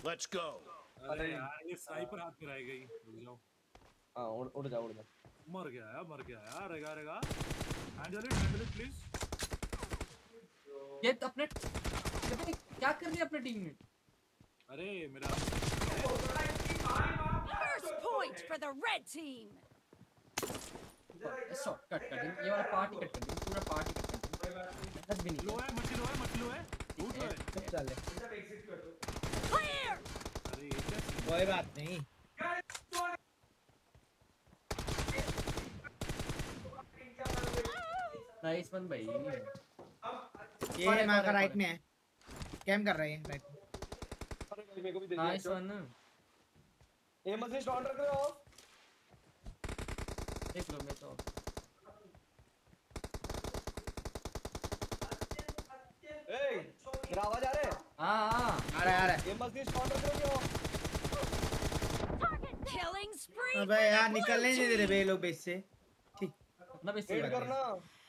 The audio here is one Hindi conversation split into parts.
Let's go. अरे यार ये स्नाइपर हाथ में रह गई, रुक जाओ। हाँ उड़ जा। मर गया यार, रेगा हैंडल इट प्लीज। ये अपने क्या कर रही है अपने टीम में? अरे मेरा First point for the red team. Shot cut कर दी, ये वाला पार्ट ही कट कर दी, पूरा पार्ट ही कट कर दी। बस भी नहीं लो है, मत लो है टूट है। चुप चल Clear. अरे ये क्या कोई बात नहीं। नाइस वन भाई। ये मार का राइट में है, कैम कर रहे हैं राइट में। अरे भाई मेरे को भी दे दिया। Nice one. ए मशीन स्टॉर्म रख रहे हो देख लो मैं तो। ए मेरा आवाज आ रहा है? हां आ रहा है। ये मशीन स्टॉर्म रख रहे हो? Target killing spree. अबे यार निकलने नहीं दे रहे बे लोग बेस से। ठीक अपना बेस वेट करना।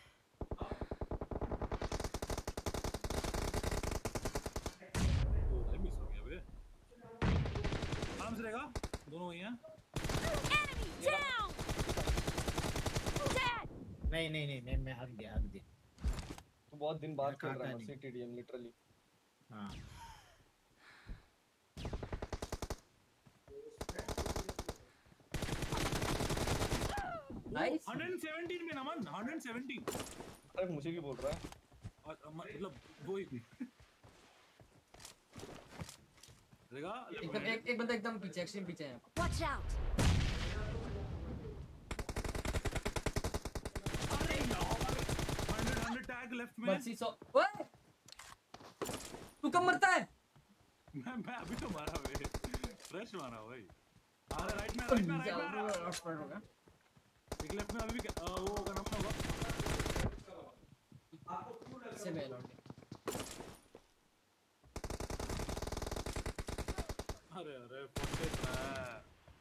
मिस हो गया बे। आराम से रहेगा, दोनों वही हैं। Enemy down. Dead. नहीं मैं हक दिया। तो बहुत दिन बाद खेल रहा है नहीं। सीटीडीएम लिटरली। हाँ नाइस। 117 में नमन, 117। अरे मुझे भी बोल रहा है। मतलब वो ही रहेगा। एकदम एक बंदा एकदम पीछे, एक्सट्रीम पीछे है। Watch out. अरे यार 100 टैग लेफ्ट में। मर्सी सो ओए तू कब मरता है? मैं अभी तो मारा बे, फ्रेश मारा भाई। अरे राइट में होगा एक लेफ्ट में अभी भी वो होगा ना होगा। से मैं लौट गया। अरे 43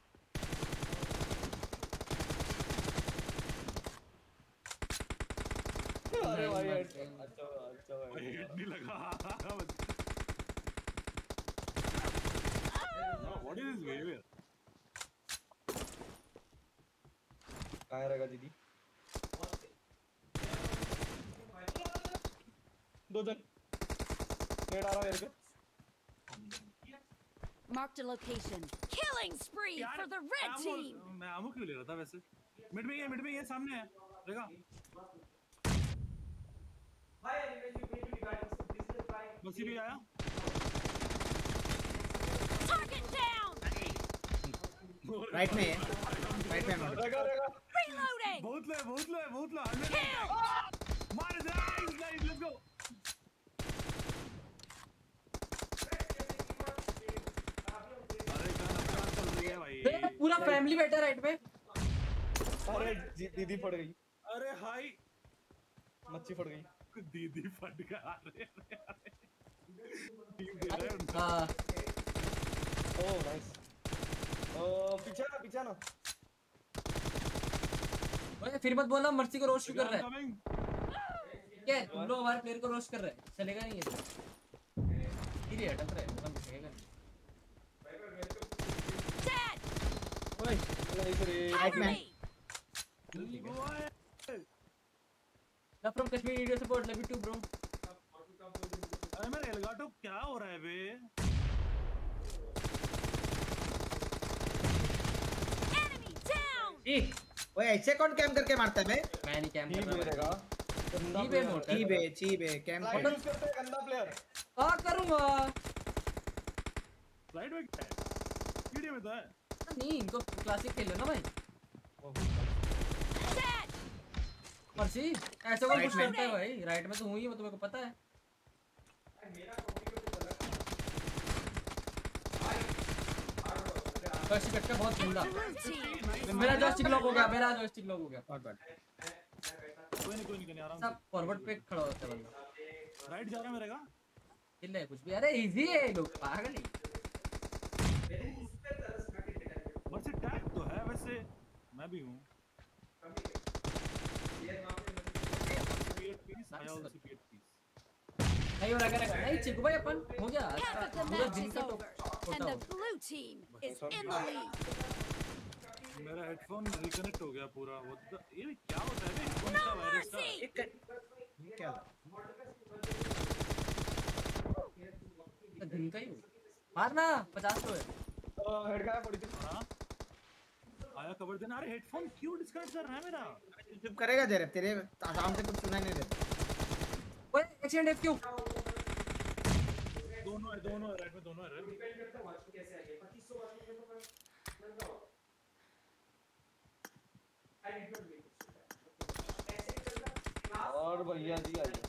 अरे भाई अच्छा भाई नहीं लगा। What is this behavior? कहाँ रहेगा दीदी? दो जन नेट आ रहा है मेरे पे। Marked a location. Killing spree for the red team. मैं आमो क्यों ले रहा था वैसे? मिड में ये सामने है, देखा? मसी भी आया? Target down. राइट में रहेगा Reloading. बहुत लो। Kill. मार दे, नाइस, लेट्स गो। अरे कहां चल रही है भाई? पूरा फैमिली बैठा राइट में। अरे दीदी फट गई। अरे हाय मच्छी फट गई। दीदी फट गया। अरे टीम दे रहे हैं। हां ओह नाइस। पीछे ना ओए फिर मत बोलना मर्सी को रोस्ट कर रहा है। क्या तुम लोग हमारे प्लेयर को रोस्ट कर रहे हैं? चलेगा नहीं ये। धीरे अटक रहा है, मतलब चलेगा नहीं। Dead. ओए नाइस रे। Cover me. Love from Kashmir video support, love you too bro. अरे मेरे एलगाटो क्या हो रहा है बे? Enemy down. ओए ऐसे कौन कैम करके मारता है बे? मैं नहीं कैम ही कर रहा रहेगा। हूं। ही बे मोड चीबे कैम लाइट कर। यूज करते हैं गंदा प्लेयर। हां करूंगा। राइट में क्या है? वीडियो में तो है। नहीं इनको क्लासिक खेल लो ना भाई। Dead. मर्सी ऐसे कौन पुश करता है भाई? राइट में तो हूं ही, वो तुम्हें को पता है। फर्स्ट कट का बहुत गंदा। मेरा जॉयस्टिक लॉक हो गया। कोई नहीं आराम से। सब फॉरवर्ड पे खड़ा होता है बंदा। राइट जा रहा है मेरे का। किल है कुछ भी। अरे इजी है ये लोग पागल है। बस टैग तो है वैसे, मैं भी हूं। नहीं नहीं हो रहा नहीं चिकू भाई अपन हो गया। Half of the पूरा match दिन is का over, छोटा and the team is in the lead. मेरा हेडफोन रिकनेक्ट हो गया पूरा। ये क्या होता है बे हेडफोन No का वायरस का? mercy. ये क्या दिन का ही मारना 50 तो है। हेड खाया पड़ी थी। हाँ आया कवर देना। अरे हेडफोन क्यों डिस्कनेक्ट कर रहा है मेरा? चुप करेगा तेरे तेरे आराम से कुछ सुनाई नहीं देता। ओए एक्सीडेंट एफ क्यू दोनों है राइट में दोनों है। और भैया जी आइए।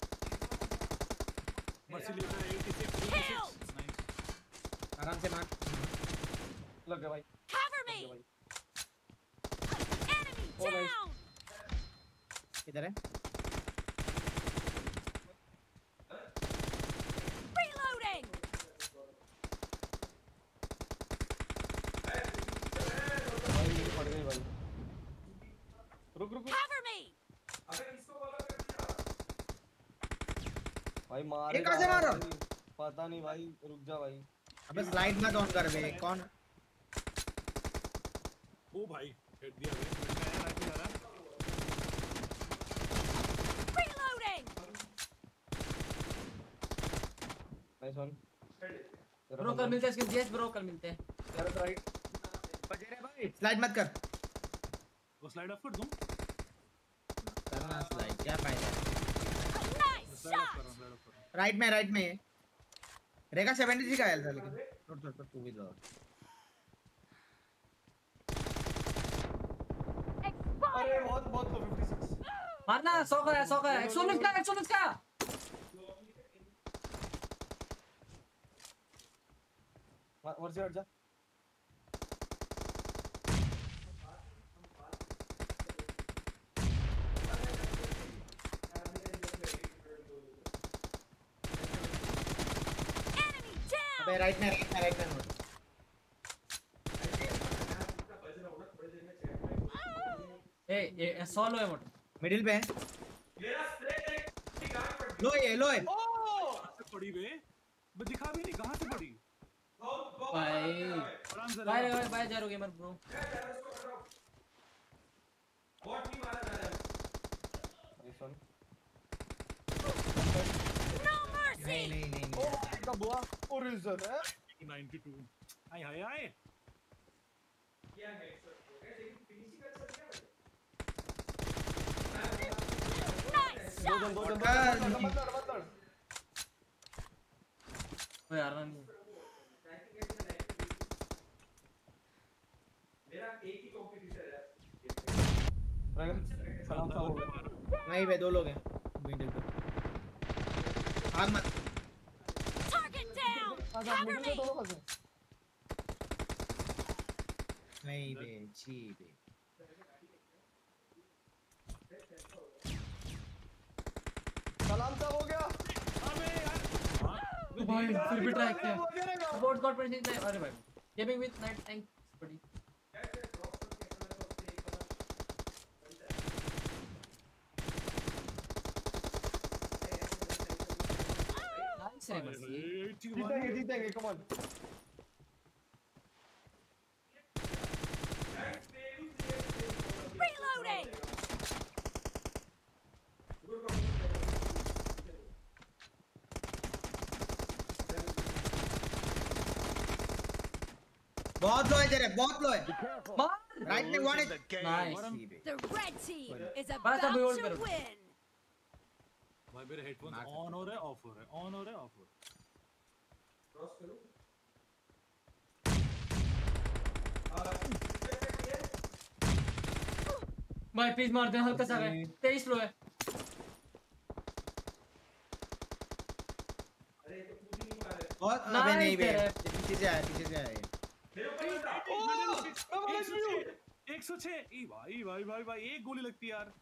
मर्सी लेकर 86 नाइस। आराम से मार। लग गया भाई। Cover me. Enemy down. किधर है? Reloading. भाई पड़ गई भाई। रुक रुक रुक। Cover me. भाई मार। ये कहाँ से मार रहा? पता नहीं भाई, रुक जा भाई। अबे स्लाइड मत ऑन कर बे। कौन? ओ भाई हेड दिया बे। मैं राइट में जा रहा। Reloading. Nice one. ब्रो कल मिलते हैं स्किन यस ब्रो कल मिलते हैं। तेरा राइट। बजे रे भाई स्लाइड मत कर। वो स्लाइड ऑफ कर दूं? करना स्लाइड क्या फायदा? Nice slide of shot. कर रहा हूं। राइट में रेगा 73 का आया था लेकिन छोड़ तू भी दो। अरे बहुत बहुत 56। मारना 100 का 119 का और से हट जा। Enemy down. अबे राइट में ए 100 लो है मोट मिडिल पे है। लो है। कहां से पड़ी बे? मैं दिखा भी नहीं कहां से पड़ी। भाई आराम से बाय जा रहे gamer bro. Nice one. No mercy. नहीं का बुआ ओरिजिन है। 92 हाय हाय हाय। Nice दो shot. जन मत लड़। ओए यार नहीं सलाम सा हो गया। नहीं बे दो लोग हैं मिडिल पे। आग मत। Target down. Cover me. दोनों फंसे। नहीं बे छी बे। सलाम सा हो गया। अबे यार भाई फिर भी ट्राई किया। वो दे देगा। बोर्ड गॉट प्रेजेंट अरे भाई गेमिंग विद नाइट थैंक्स बड़ी। नाइस रे बस ये जीतेंगे कम ऑन। Reloading. बहुत लो है तेरे बहुत लो है। मार राइट में वन है। Nice The red team is बस about अभी होल्ड to करो। win. भाई मेरे हेडफोन्स ऑन हो रहे हैं ऑफ हो रहे हैं ऑन हो रहे हैं ऑफ हो रहे हैं। भाई प्लीज मार दे हल्का सा है 23 लो है। बहुत अबे नहीं बे पीछे से आया ये। 106 ई भाई एक गोली लगती है यार।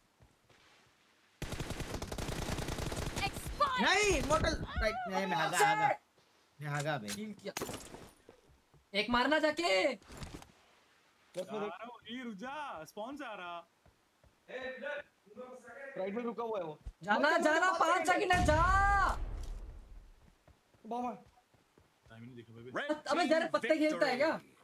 Expired. नहीं मोटल राइट नहीं मैं हागा बे। किल किया एक मारना जाके। ई रुक जा स्पॉन से आ रहा। राइट में रुका हुआ है वो। जाना 5 सेकंड है जा। बाबा टाइम ही नहीं दिखा भाई। अबे जरा पत्ते खेलता है क्या?